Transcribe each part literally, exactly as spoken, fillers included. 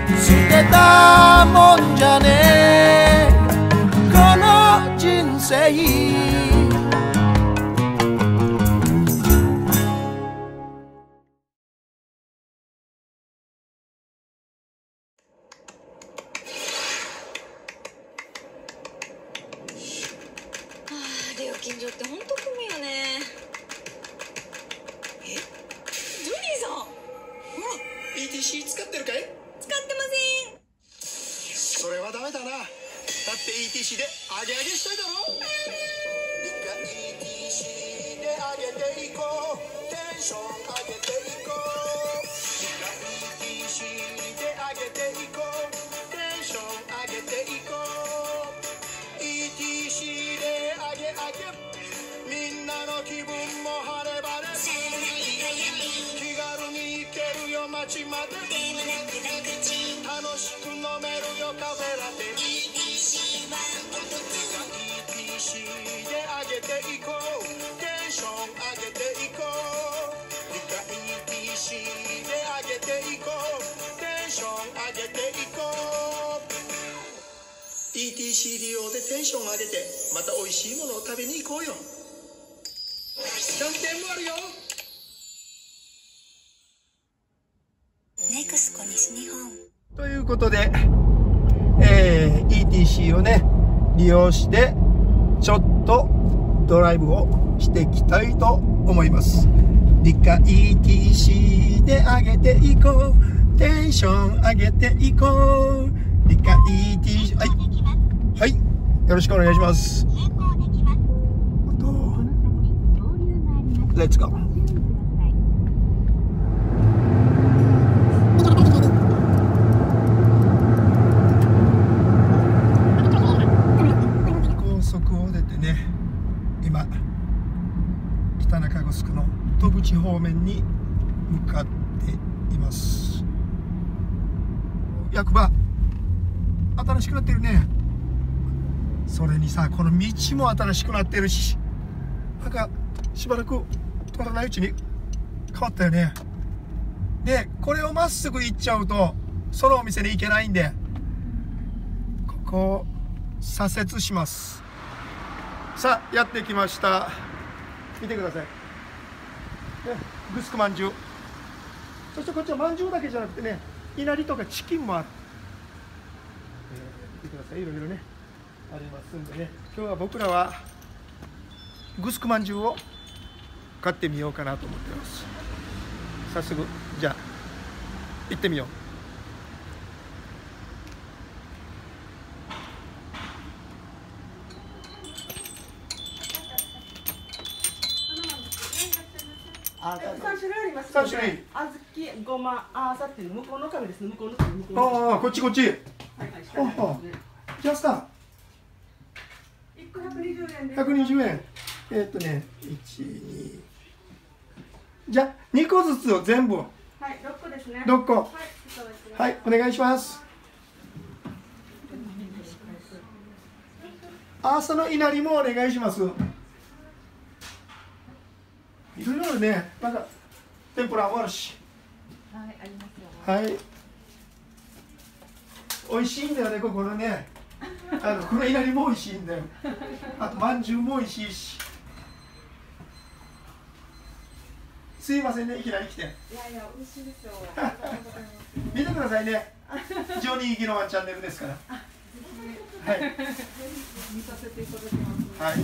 捨てたもんじゃねえこの人生料金所って本当混むよね。え、ジョニーさん、ほらイーティーシー 使ってるかい？ 使ってません。 それはダメだな。だって イーティーシー で上げ上げしたいだろ。一回 イーティーシー で上げていこう。テンション上げていこう。一回 イーティーシー で上げていこう。テンション上げていこう。イーティーシー で上げ上げ。みんなの気分も晴れ晴れ。気軽に行けるよ街まで。楽しく飲めるよカフェラテ。 イーティーシー で上げていこう。テンション上げていこう。 イーティーシー で上げていこう。テンション上げていこう。 イーティーシー 利用でテンション上げてまた美味しいものを食べに行こうよ。キャンペーンもあるよ。 ネクスコ西日本ということで、えー、イーティーシー をね利用してちょっとドライブをしていきたいと思います。理科 イーティーシー で上げていこう。テンション上げていこう。理科 イーティーシー はいはいよろしくお願いします。レッツゴー。高速を出てね今北中城の戸口方面に向かっています。役場新しくなってるね。それにさこの道も新しくなってるしなんかしばらく通らないうちに変わったよね。でこれをまっすぐ行っちゃうとそのお店に行けないんでここを左折します。さあやってきました。見てください、ね、グスクまんじゅう。そしてこっちはまんじゅうだけじゃなくてねいなりとかチキンもある、えー、見てください。いろいろねありますんでね今日は僕らはグスクまんじゅうを買ってみようかなと思ってます。早速じゃあ行ってみよう。 三種類あります。 三種類。 小豆、ごま、あーさっていう向こうの紙ですね。向こうの紙。向こうの紙。 ああこっちこっち。 はいはい。下にありますね。 ジャスター。 一個百二十円です。 百二十円。えー、っとね一二。じゃあ二個ずつを全部。 はい六個ですね。 六個。 はい。 はいお願いします。朝のいなりもお願いします。いろいろあるね。なんか天ぷらもあるし。 はい、ありますよ。 はい。美味しいんだよねここのね。あのこのいなりも美味しいんだよ。あとまんじゅうも美味しいし。すいませんねいきなり来て。 いやいや美味しいですよ。 見てくださいね。ジョニー・ギノワンチャンネルですから。はい。 見させていただきます。 はい。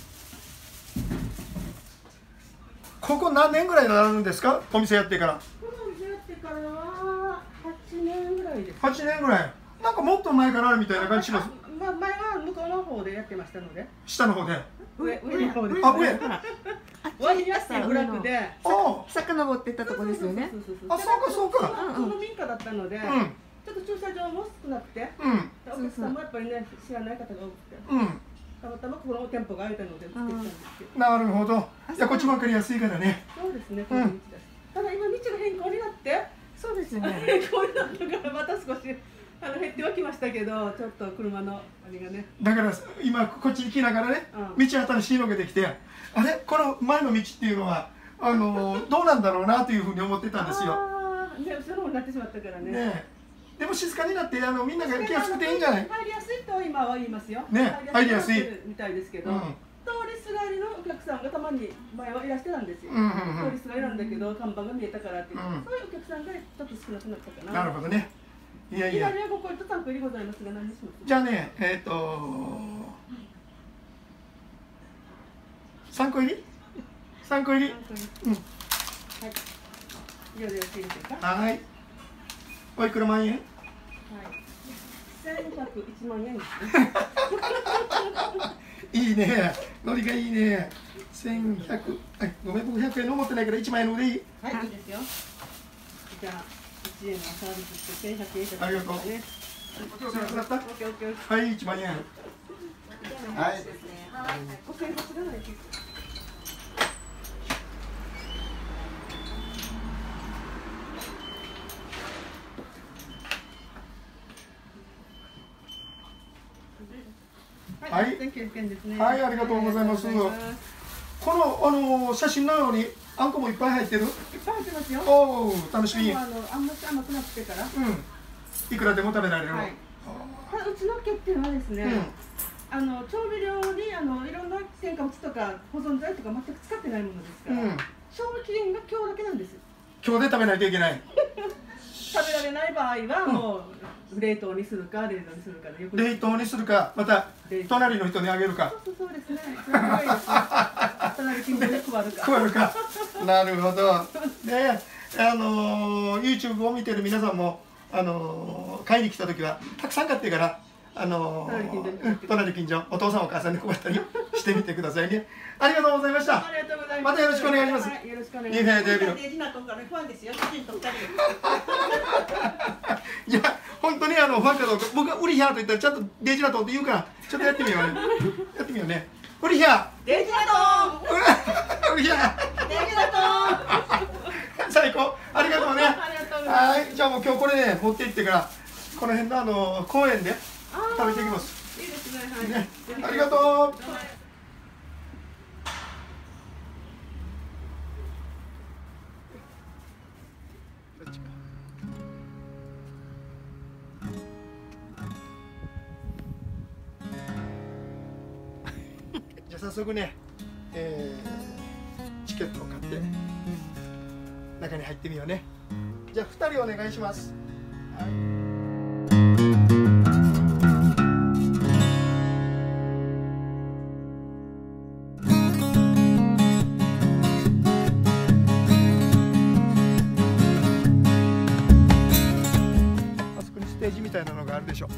ここ何年ぐらいになるんですかお店やってから。 このお店やってからは八年ぐらいです。 八年ぐらい。なんかもっと前からあるみたいな感じします。 まあ前は向こうの方でやってましたので。 下の方で。 上上の方で。 あ上。 ワイヤースブラックで。 あ遡っていったとこですよね。 あそうかそうか。 その民家だったので、 うん。 ちょっと駐車場も少なくて、 うんお客さんもやっぱりね知らない方が多くて、 うん。 たまたまこの店舗が開いたので作ったんですけど。 なるほど。いやこっちばっかり安いからね。 そうですね。この道です。ただ今道が変更になって、 そうですよね。 変更になったからまた少しあの減ってはきましたけど、ちょっと車のあれがね。 だから今こっちに来ながらね、道新しいのができて、あれこの前の道っていうのはあのどうなんだろうなというふうに思ってたんですよ。 ああ、ね後ろの方になってしまったからね。 ねでも静かになってあのみんなが気がつくていいんじゃない？ 入りやすいと今は言いますよ。 ね、入りやすいみたいですけど、 うん通りすがりのお客さんがたまに前はいらしてたんですよ。 うんうんうん、 通りすがりなんだけど看板が見えたからっていう、 うん、 そういうお客さんがちょっと少なくなったかな。 なるほどね。いやいや。 左はご個入りとさんこ入りございますが何にします？ じゃあね、えっ、ー、とさんこ入り？さんこ入り。うん。はい。 以上でよろしいでしょうか。 はい。おいくら万円？ はい。千百一万円ですね。 いいね。ノリがいいね。千百。はい。ごめん、僕百円の持ってないから一万円のでいい？ はい、いいですよ。じゃあ一円のサービスして千百円いただきますね。 ありがとう。お世話になった？ オッケーオッケー。 はい、一万円。はい。 はい。お買い物するのに。 はい、はい、ありがとうございます。このあの写真のようにあんこもいっぱい入ってる。いっぱい入ってますよ。 おお、楽しみ。 あのあんまり甘くなってから。 うん。いくらでも食べられる。はい。 うちの家っていうのはですね、あの調味料にあのいろんな添加物とか保存剤とか全く使ってないものですから、賞味期限が今日だけなんです。 今日で食べないといけない。 食べられない場合はもう冷凍にするか冷凍にするかでよく。 冷凍にするか、また隣の人にあげるか。 そうそうですね。それがいいですね。隣近所で配るか。 配るか。なるほど。ね、あの YouTube を見てる皆さんもあの買いに来た時はたくさん買ってからあの隣近所お父さんお母さんに配ったりしてみてくださいね。ありがとうございました。 ありがとうございます。 またよろしくお願いします。 よろしくお願いします。いや本当にあのファンかどうか僕がウリヒャーと言ったらちゃんとデジナトンって言うからちょっとやってみようね。やってみようね。ウリヒャー。 デジナトン。 ウリヒャー。 デジナトン。最高。ありがとうね。はい、じゃあもう今日これね持って行ってからこの辺のあの公園で食べていきます。 いいですね。はい。 ね、ありがとう。じゃあ早速ね、えー、チケットを買って中に入ってみようね。じゃあふたりお願いします。はい。ステージみたいなのがあるでしょ。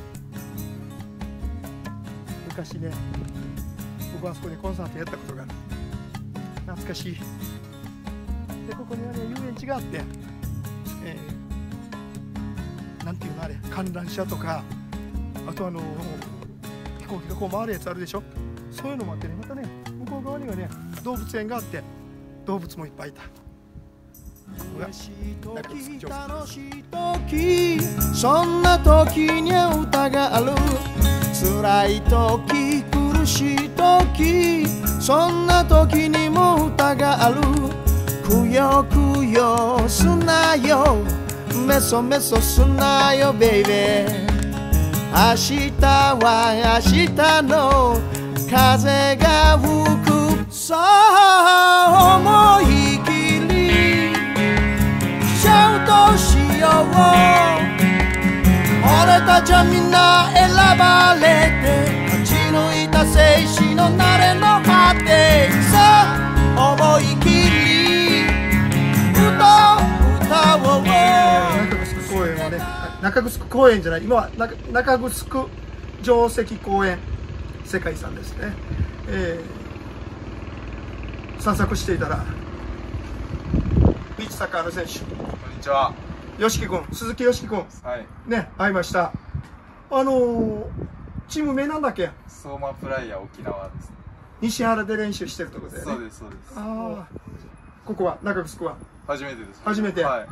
昔ね僕はあそこでコンサートやったことがある。懐かしい。でここにはね遊園地があって、えー、なんていうのあれ観覧車とかあとあの飛行機がこう回るやつあるでしょ。そういうのもあってね、またね向こう側にはね動物園があって動物もいっぱいいた。 嬉しい時楽しい時そんな時に歌がある。辛い時苦しい時そんな時にも歌がある。くよくよすなよメソメソすなよベイベー。明日は明日の風が吹く。さあ思い切りシャウトしよう。俺たちはみんな選ばれて勝ち抜いた戦士の慣れの果て。さあ思い切り歌を歌おう。 中城公園はね、中城公園じゃない、今は中中城城跡公園世界遺産ですね。えー、散策していたらビーチサッカーの選手、 こんにちは。 よしき君、鈴木よしき君、 はい。 ね、会いました。あのー、チーム名なんだっけ？ 相馬プライヤー沖縄です。 西原で練習してるところだよね。 そうです、そうです。 ああ、ここは中城は初めてです。 初めて。 はい。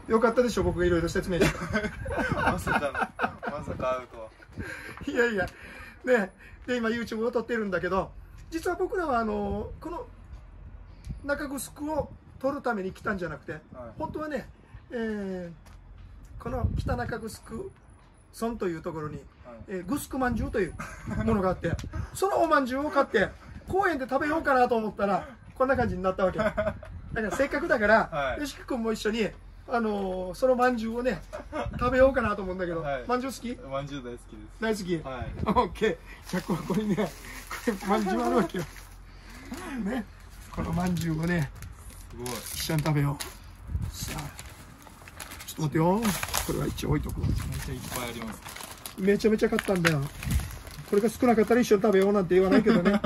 よかったでしょ、僕がいろいろ説明して。 まさかの、まさか会うとは。 いやいや、ね、で今 YouTube を撮ってるんだけど、実は僕らはあのこの中城を撮るために来たんじゃなくて、はい、本当はね、えー、 この北中城村というところに、えー、グスクまんじゅうというものがあって、そのおまんじゅうを買って公園で食べようかなと思ったらこんな感じになったわけ。だからせっかくだから、はい、よしきくんも一緒に、あのー、そのまんじゅうをね食べようかなと思うんだけど、はい、まんじゅう好き？ まんじゅう大好きです。 大好き。 はい。 オッケー。じゃあここにね、これまんじゅうあるわけよ。ね、このまんじゅうをね、 すごい。 一緒に食べよう。さあ、ちょっと待ってよ。これは一応置いとく。 めっちゃいっぱいあります。 めちゃめちゃ買ったんだよ。これが少なかったら一緒に食べようなんて言わないけどね。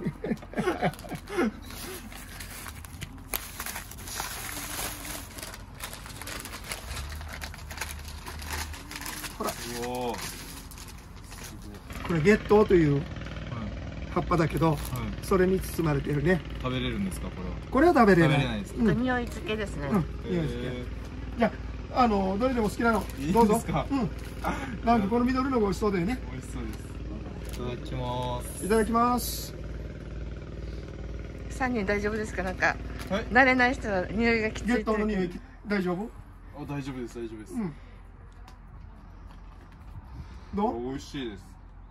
ほら。 おー。 これゲットという葉っぱだけど、はい、それに包まれているね。 食べれるんですか、これは？ これは食べれない。 食べれないですか？ うん、匂い付けですね。 うん、匂い付け。じゃあ、あのどれでも好きなのどうぞ。 いいですか？ うん。なんかこの緑のが美味しそうだよね。 美味しそうです。いただきます。 いただきます。 三人大丈夫ですか？なんか、 はい、 慣れない人は匂いがきつい。 ゲットの匂い大丈夫？ あ、大丈夫です、大丈夫です。 うん。どう？ 美味しいです。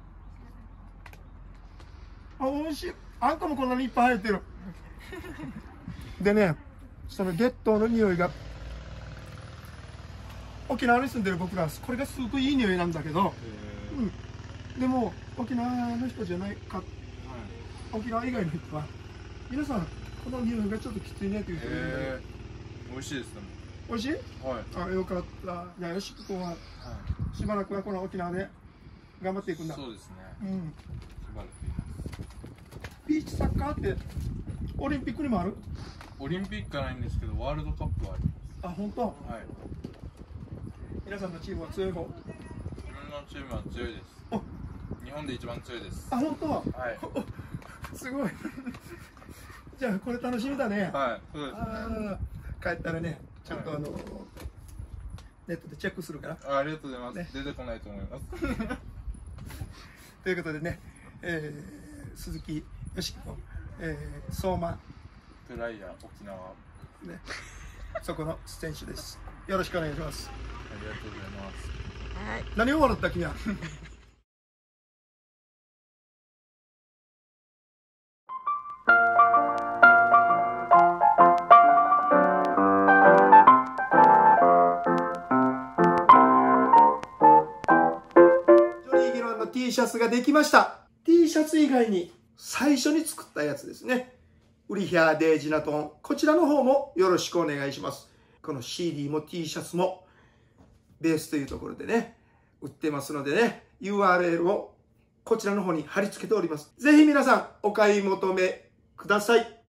あ、美味しい。あんこもこんなにいっぱい入ってる。でね、そのゲットの匂いが沖縄に住んでる僕らこれがすごくいい匂いなんだけど、うん、でも沖縄の人じゃないか、はい、沖縄以外の人は皆さんこの匂いがちょっときついねっていう人いるんだけど、 美味しいですね。 美味しい？ はい。 あ、よかった。じゃあよしく君は、はい、しばらくはこの沖縄で頑張っていくんだ。 そうですね。 うん。 しばらくビーチサッカーってオリンピックにもある？ オリンピックはないんですけど、ワールドカップはあります。 あ、本当？ はい。 皆さんのチームは強い方？ 自分のチームは強いです。日本で一番強いです。 あ、本当？ はい。 すごい。じゃあこれ楽しみだね。 はい。そうですね。 あ、帰ったらね、ちゃんとあの、はい、ネットでチェックするから。 あ、ありがとうございます。ね、出てこないと思います。 ということでね、えー、鈴木よしきと、えー、相馬プライヤー沖縄ね、そこの選手です。よろしくお願いします。 ありがとうございます。 はい。 何を笑った君は？ジョニー・ギロンの T シャツができました。T シャツ以外に最初に作ったやつですね。ウリヒャーデージナトン。こちらの方もよろしくお願いします。この シーディー も T シャツもベースというところでね、売ってますのでね、ユーアールエル をこちらの方に貼り付けております。ぜひ皆さんお買い求めください。